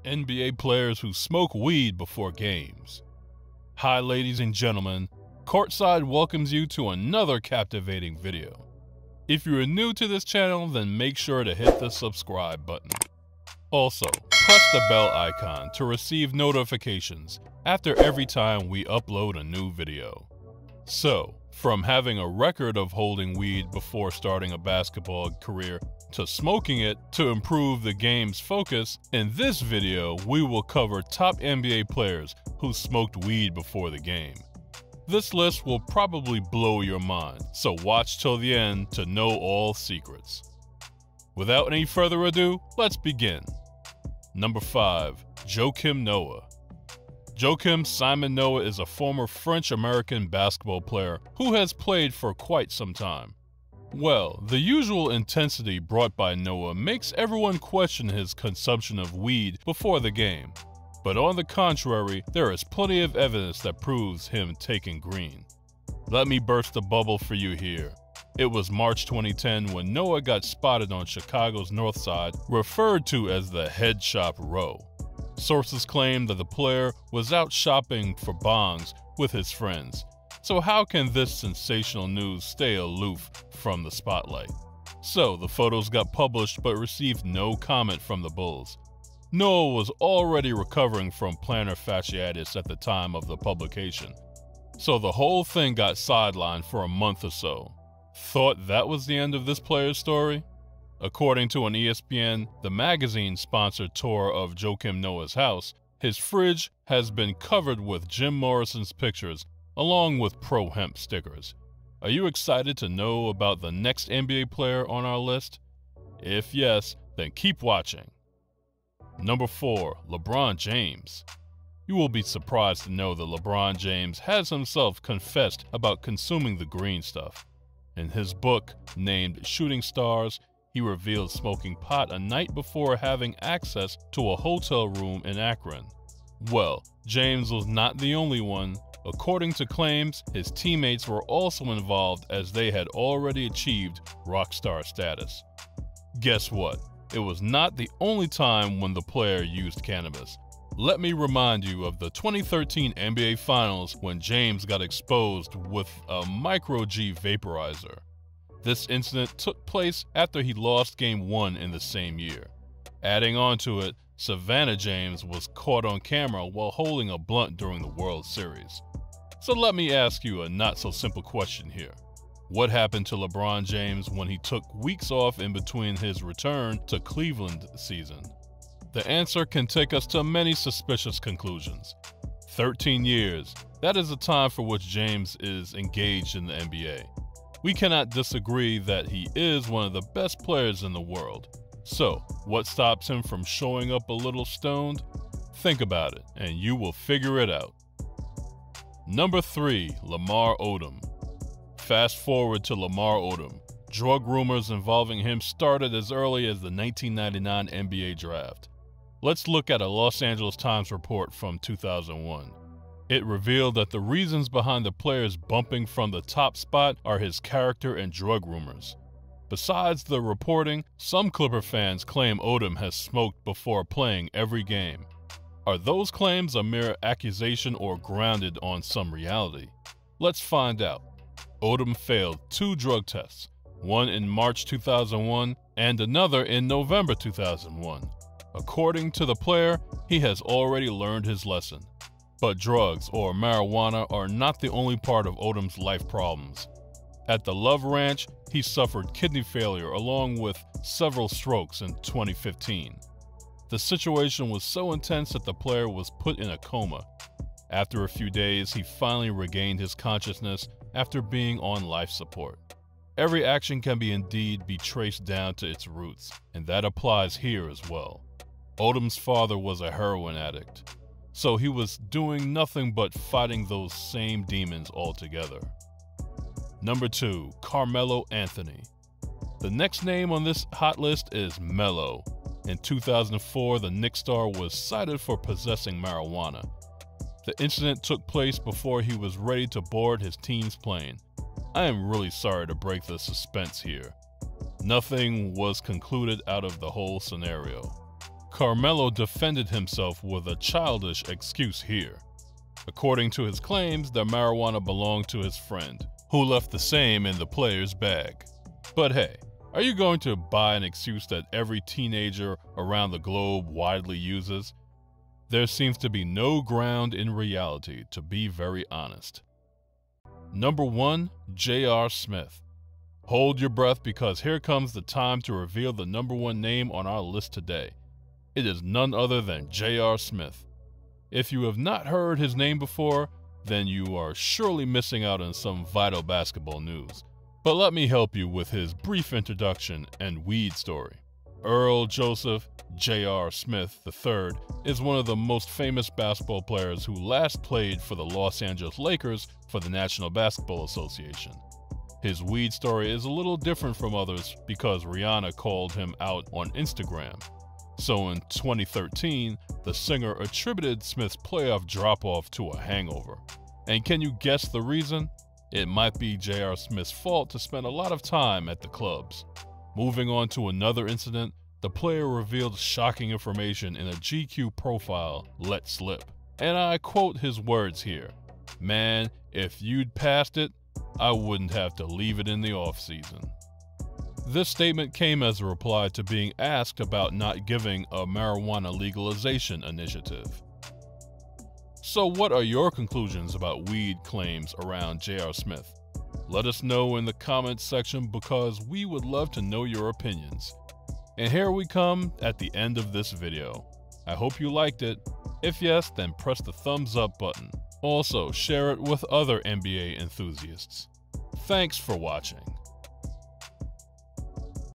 NBA players who smoke weed before games. Hi ladies and gentlemen, Courtside welcomes you to another captivating video. If you are new to this channel, then make sure to hit the subscribe button. Also, press the bell icon to receive notifications after every time we upload a new video. So, from having a record of holding weed before starting a basketball career to smoking it to improve the game's focus, in this video we will cover top NBA players who smoked weed before the game. This list will probably blow your mind, so watch till the end to know all secrets. Without any further ado, let's begin. Number 5. Joakim Noah. Joakim Simon Noah is a former French-American basketball player who has played for quite some time. Well, the usual intensity brought by Noah makes everyone question his consumption of weed before the game. But on the contrary, there is plenty of evidence that proves him taking green. Let me burst the bubble for you here. It was March 2010 when Noah got spotted on Chicago's North Side, referred to as the Head Shop Row. Sources claim that the player was out shopping for bongs with his friends. So how can this sensational news stay aloof from the spotlight? So the photos got published but received no comment from the Bulls. Noah was already recovering from plantar fasciitis at the time of the publication, so the whole thing got sidelined for a month or so. Thought that was the end of this player's story? According to an ESPN, the magazine-sponsored tour of Joakim Noah's house, his fridge has been covered with Jim Morrison's pictures along with pro-hemp stickers. Are you excited to know about the next NBA player on our list? If yes, then keep watching. Number 4. LeBron James. You will be surprised to know that LeBron James has himself confessed about consuming the green stuff. In his book, named Shooting Stars, he revealed smoking pot a night before having access to a hotel room in Akron. Well, James was not the only one. According to claims, his teammates were also involved as they had already achieved rock star status. Guess what? It was not the only time when the player used cannabis. Let me remind you of the 2013 NBA Finals when James got exposed with a Micro G vaporizer. This incident took place after he lost Game 1 in the same year. Adding on to it, Savannah James was caught on camera while holding a blunt during the World Series. So let me ask you a not-so-simple question here. What happened to LeBron James when he took weeks off in between his return to Cleveland season? The answer can take us to many suspicious conclusions. 13 years, that is the time for which James is engaged in the NBA. We cannot disagree that he is one of the best players in the world. So, what stops him from showing up a little stoned? Think about it, and you will figure it out. Number 3. Lamar Odom. Fast forward to Lamar Odom. Drug rumors involving him started as early as the 1999 NBA Draft. Let's look at a Los Angeles Times report from 2001. It revealed that the reasons behind the player's bumping from the top spot are his character and drug rumors. Besides the reporting, some Clipper fans claim Odom has smoked before playing every game. Are those claims a mere accusation or grounded on some reality? Let's find out. Odom failed 2 drug tests, one in March 2001 and another in November 2001. According to the player, he has already learned his lesson. But drugs or marijuana are not the only part of Odom's life problems. At the Love Ranch, he suffered kidney failure along with several strokes in 2015. The situation was so intense that the player was put in a coma. After a few days, he finally regained his consciousness after being on life support. Every action can indeed be traced down to its roots, and that applies here as well. Odom's father was a heroin addict, so he was doing nothing but fighting those same demons altogether. Number 2. Carmelo Anthony. The next name on this hot list is Melo. In 2004, the Knicks star was cited for possessing marijuana. The incident took place before he was ready to board his team's plane. I am really sorry to break the suspense here. Nothing was concluded out of the whole scenario. Carmelo defended himself with a childish excuse here. According to his claims, the marijuana belonged to his friend, who left the same in the player's bag. But hey, are you going to buy an excuse that every teenager around the globe widely uses? There seems to be no ground in reality, to be very honest. Number 1, J.R. Smith. Hold your breath, because here comes the time to reveal the number 1 name on our list today. It is none other than J.R. Smith. If you have not heard his name before, then you are surely missing out on some vital basketball news. But let me help you with his brief introduction and weed story. Earl Joseph J.R. Smith III is one of the most famous basketball players who last played for the Los Angeles Lakers for the National Basketball Association. His weed story is a little different from others because Rihanna called him out on Instagram. So in 2013, the singer attributed Smith's playoff drop-off to a hangover. And can you guess the reason? It might be J.R. Smith's fault to spend a lot of time at the clubs. Moving on to another incident, the player revealed shocking information in a GQ profile let slip. And I quote his words here: "Man, if you'd passed it, I wouldn't have to leave it in the off-season." This statement came as a reply to being asked about not giving a marijuana legalization initiative. So what are your conclusions about weed claims around J.R. Smith? Let us know in the comments section, because we would love to know your opinions. And here we come at the end of this video. I hope you liked it. If yes, then press the thumbs up button. Also, share it with other NBA enthusiasts. Thanks for watching.